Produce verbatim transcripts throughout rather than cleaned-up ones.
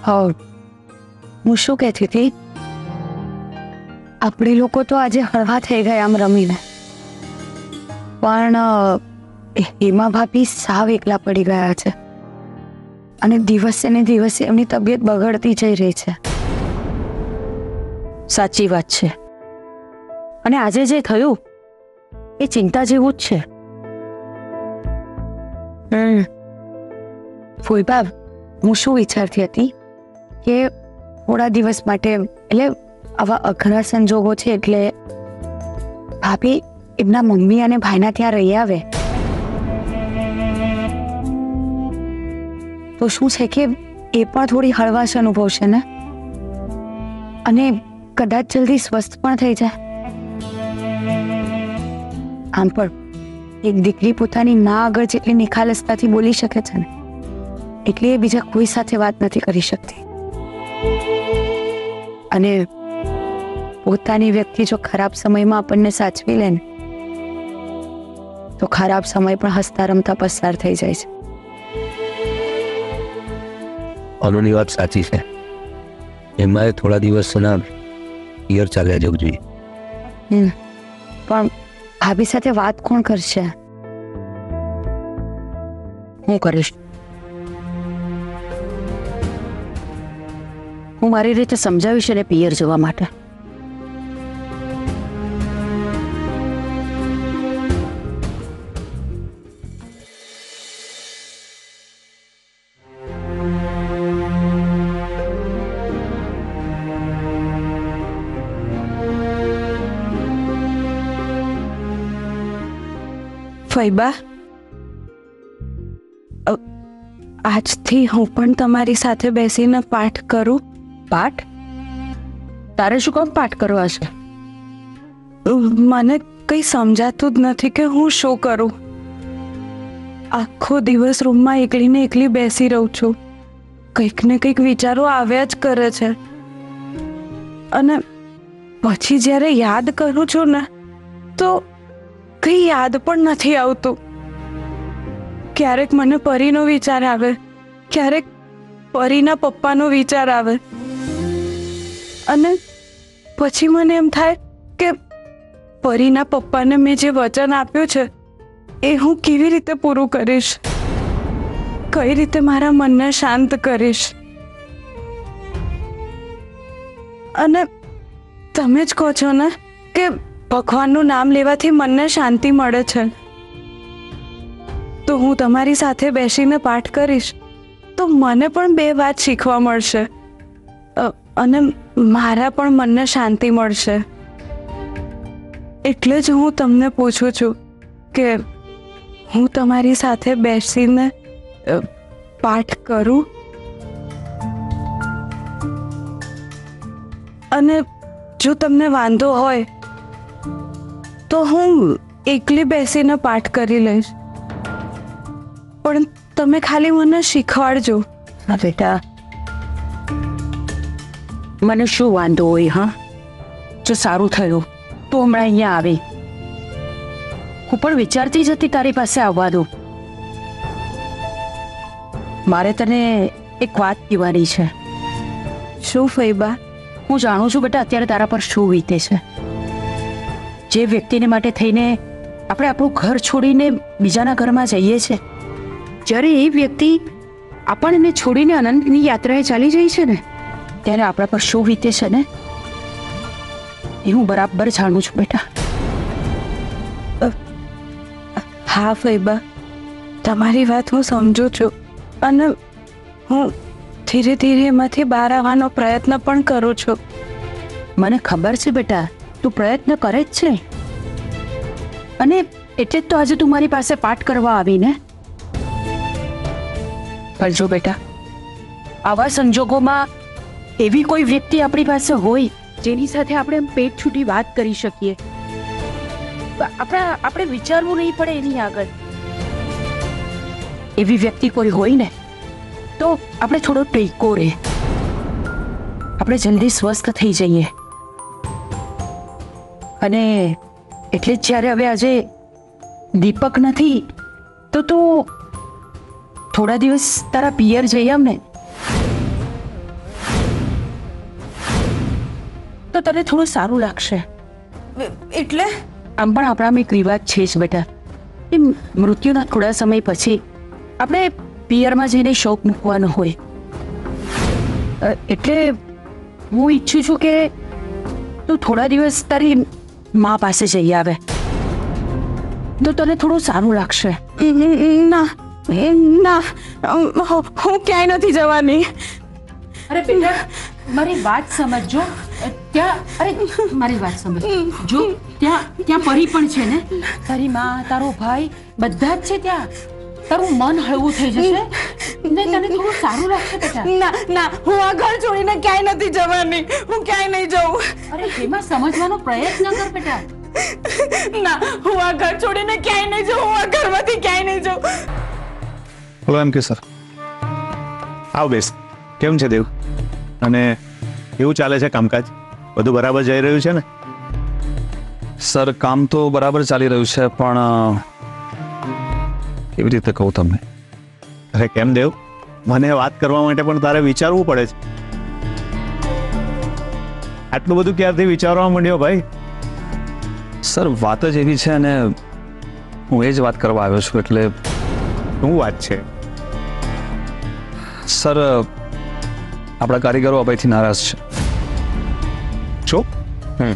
હા, હું શું કહેતી હતી, આપણે લોકો તો આજે હળવા થઈ ગયા આમ રમીને, પણ હેમા ભાભી સાવ એકલા પડી ગયા છે અને દિવસે ને દિવસે એમની તબિયત બગડતી જઈ રહી છે. સાચી વાત છે. અને આજે જે થયું એ ચિંતા જેવું જ છે. હમ ફોઈબા, હું શું વિચારતી હતી કે થોડા દિવસ માટે, એટલે આવા અઘરા સંજોગો છે એટલે ભાભી એમના મમ્મી અને ભાઈના ત્યાં રહી આવે તો શું છે કે એ પણ થોડી હળવાશ અનુભવશે ને, અને કદાચ જલ્દી સ્વસ્થ પણ થઈ જાય. આમ પણ એક દીકરી પોતાની મા આગળ જેટલી નિખાલસતાથી બોલી શકે છે ને, એટલે એ બીજા કોઈ સાથે વાત નથી કરી શકતી. અને પોતાની વ્યક્તિ જો ખરાબ સમયમાં આપણને સાચવી લે ને, તો ખરાબ સમય પણ હસતા રમતા પસાર થઈ જાય છે. અનુની વાત સાચી છે. એમાં થોડા દિવસના પિયર ચાલ્યા જવું જોઈએ. હમ પણ ભાભી સાથે વાત કોણ કરશે? હું કરીશ. હું મારી રીતે સમજાવીશ એને પિયર જવા માટે. ફૈબા, આજથી હું પણ તમારી સાથે બેસીને પાઠ કરું. પાઠ? તારે શું કામ પાઠ કરવા છે? મને કંઈ સમજાતું જ નથી કે હું શું કરું. આખો દિવસ રૂમમાં એકલી ને એકલી બેસી રહું છું. કંઈક ને કંઈક વિચારો આવ્યા જ કરે છે, અને પછી જ્યારે યાદ કરું છું ને તો કંઈ યાદ પણ નથી આવતું. ક્યારેક મને પરીનો વિચાર આવે, ક્યારેક પરીના પપ્પાનો વિચાર આવે, અને પછી મને એમ થાય કે પરીના પપ્પાને મેં જે વચન આપ્યું છે એ હું કેવી રીતે પૂરું કરીશ, કઈ રીતે મારા મનને શાંત કરીશ. અને તમે જ કહો છો ને કે ભગવાનનું નામ લેવાથી મનને શાંતિ મળે છે, તો હું તમારી સાથે બેસીને પાઠ કરીશ તો મને પણ બે વાત શીખવા મળશે, અને મારા પણ મનને શાંતિ મળશે. એટલે જ હું તમને પૂછું છું કે હું તમારી સાથે બેસીને પાઠ કરું. અને જો તમને વાંધો હોય તો હું એકલી બેસીને પાઠ કરી લઈશ, પણ તમે ખાલી મને શીખવાડજો. હા બેટા, મને શું વાંધો હોય? હા, જો સારું થયું તો હમણાં અહીંયા આવી. હું પણ વિચારતી જ હતી તારી પાસે આવવાનું. મારે તને એક વાત કહેવાની છે. શું ફૈબા? હું જાણું છું બેટા અત્યારે તારા પર શું વીતે છે. જે વ્યક્તિને માટે થઈને આપણે આપણું ઘર છોડીને બીજાના ઘરમાં જઈએ છીએ, જ્યારે એ વ્યક્તિ આપણને છોડીને અનંતની યાત્રાએ ચાલી જાય છે ને, ત્યારે આપણા પર શું વીતે છે ને એ હું બરાબર જાણું છું બેટા. હા ફૈબા, તમારી વાત હું સમજુ છું, અને હું ધીરે ધીરે એમાંથી બહાર આવવાનો પ્રયત્ન પણ કરું છું. મને ખબર છે બેટા, તું પ્રયત્ન કરે જ છે, અને એટલે જ તો આજે તું મારી પાસે પાઠ કરવા આવી ને. પણ જો બેટા, આવા સંજોગોમાં એવી કોઈ વ્યક્તિ આપણી પાસે હોય જેની સાથે આપણે પેટ છૂટી વાત કરી શકીએ, આપણે આપણે વિચારવું નહીં પડે એની આગળ. એવી વ્યક્તિ કોઈ હોય ને તો આપણે થોડો ટેકો રહે, આપણે જલ્દી સ્વસ્થ થઈ જઈએ. અને એટલે જ જ્યારે હવે આજે દીપક નથી તો તું થોડા દિવસ તારા પિયર જઈ આવ ને. તો તને થોડું સારું લાગશે. એટલે આમ પણ આપણામાં એક રિવાજ છે જ બેટા, એ મૃત્યુના થોડા સમય પછી આપણે પિયરમાં જઈને શોક મૂકવાનો હોય. અ, એટલે હું ઈચ્છું છું કે તું થોડા દિવસ તારી મા પાસે જઈ આવે તો તને થોડું સારું લાગશે. ના ના હું ક્યાંય નથી જવાની. અરે બેટા મારી વાત સમજજો. ત્યાં અરે મારી વાત સમજ જો, ત્યાં ત્યાં પરી પણ છે ને, તારી માં, તારો ભાઈ બધા જ છે ત્યાં. તારું મન હળવું થઈ જશે ને તને થોડું સારું લાગશે બેટા. ના ના હું આ ઘર છોડીને ક્યાંય નથી જવાની. હું ક્યાંય નહીં જાઉં. અરે એમાં સમજવાનો પ્રયત્ન કર બેટા. ના હું આ ઘર છોડીને ક્યાંય નહીં જાઉં. હું આ ઘરમાંથી ક્યાંય નહીં જાઉં. બોલો એમ કે સર. આવ બેસ. કેમ છે દેવ? અને કેવું ચાલે છે કામકાજ? બધું બરાબર જઈ રહ્યું છે ને? સર કામ તો બરાબર ચાલી રહ્યું છે, પણ કેવી રીતે કહું તમને? અરે કેમ દેવ, મને વાત કરવા માટે પણ તારે વિચારવું પડે છે. આટલું બધું ક્યારથી વિચારવા માંડ્યો ભાઈ? સર વાત જ એવી છે અને હું એ જ વાત કરવા આવ્યો છું. એટલે શું વાત છે? સર આપણા કારીગરો અભયથી નારાજ છે. છો? હમ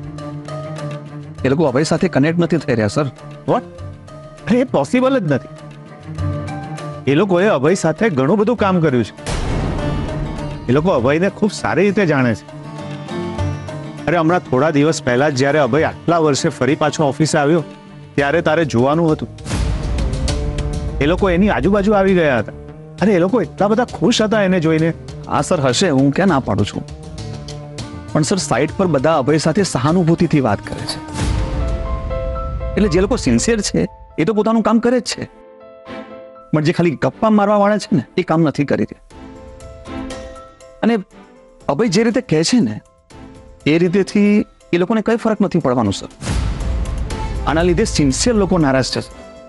એ લોકો અભય સાથે કનેક્ટ નથી થઈ રહ્યા સર. વોટ? અરે એ પોસિબલ જ નથી. એ લોકોએ અભય સાથે ઘણું બધું કામ કર્યું છે. એ લોકો અભયને ખૂબ સારી રીતે જાણે છે. અરે હમણાં થોડા દિવસ પહેલા જ જ્યારે અભય આટલા વર્ષે ફરી પાછો ઓફિસે આવ્યો ત્યારે તારે જોવાનું હતું. એ લોકો એની આજુબાજુ આવી ગયા હતા. અરે એ લોકો એટલા બધા ખુશ હતા એને જોઈને. હા સર હશે, હું ક્યાં ના પાડું છું, પણ સર સાઇટ પર બધા અભય સાથે સહાનુભૂતિથી વાત કરે છે. એટલે જે લોકો સિન્સિયર છે એ તો પોતાનું કામ કરે જ છે, પણ જે ખાલી ગપ્પા મારવા વાળા છે ને એ કામ નથી કરી રહ્યા. અને અભય જે રીતે કહે છે ને એ રીતેથી એ લોકોને કઈ ફરક નથી પડવાનું સર. આના લીધે સિન્સિયર લોકો નારાજ છે.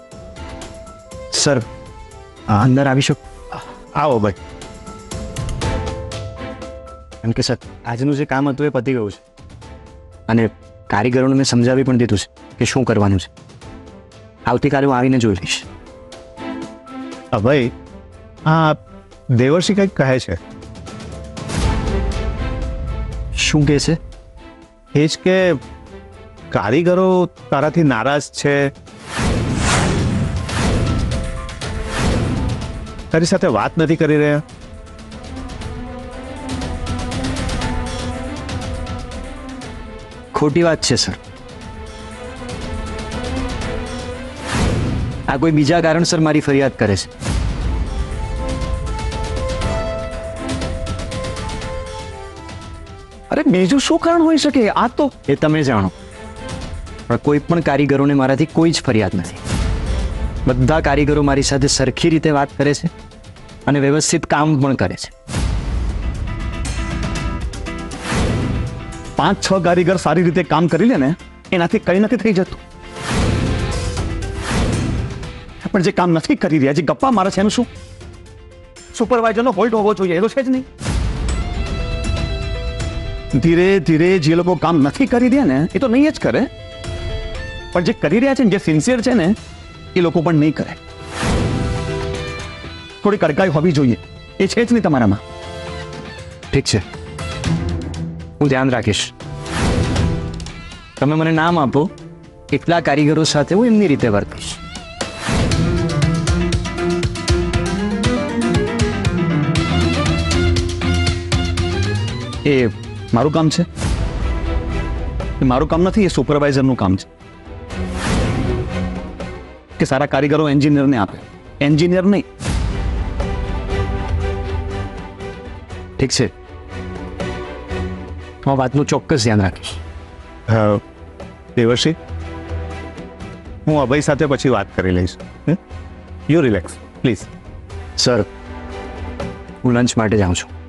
સર અંદર આવી શકો? આવો ભાઈ. એમ કે સર આજનું જે કામ હતું એ પતી ગયું છે અને કારીગરોને મેં સમજાવી પણ દીધું છે કે શું કરવાનું છે. આવતીકાલે હું આવીને જોઈ લઈશ. અભય, આ દેવર્ષિ કંઈક કહે છે. શું કહે છે? એ જ કે કારીગરો તારાથી નારાજ છે, તારી સાથે વાત નથી કરી રહ્યા. ખોટી વાત છે સર. આ કોઈ બીજા કારણસર મારી ફરિયાદ કરે છે. અરે બીજું શું કારણ હોઈ શકે? આ તો એ તમે જાણો, પણ કોઈ પણ કારીગરોને મારાથી કોઈ જ ફરિયાદ નથી. બધા કારીગરો મારી સાથે સરખી રીતે વાત કરે છે અને વ્યવસ્થિત કામ પણ કરે છે. પાંચ છ કારીગર સારી રીતે કામ કરી લે ને એનાથી કઈ નથી થઈ જતું, પણ જે કામ નથી કરી રહ્યા, જે ગપ્પા મારે છે એનું શું? સુપરવાઇઝરનો હોલ્ડ હોવો જોઈએ, એ તો છે જ નહીં. ધીરે ધીરે જે લોકો કામ નથી કરી રહ્યા ને એ તો નહીં જ કરે, પણ જે કરી રહ્યા છે ને, જે સિન્સિયર છે ને એ લોકો પણ નહીં કરે. થોડી કડકાઈ હોવી જોઈએ, એ છે જ નહીં તમારામાં. ઠીક છે, હું ધ્યાન રાખીશ. તમે મને નામ આપો, કેટલા કારીગરો સાથે હું એમની રીતે વર્તીશ. એ મારું કામ છે? એ મારું કામ નથી, એ સુપરવાઇઝરનું કામ છે કે સારા કારીગરો એન્જિનિયરને આપે, એન્જિનિયર નહીં. ઠીક છે, હું વાતનું ચોક્કસ ધ્યાન રાખીશ. દેવર્ષિ, હું અભય સાથે પછી વાત કરી લઈશ. You relax please. સર હું લંચ માટે જાઉં છું.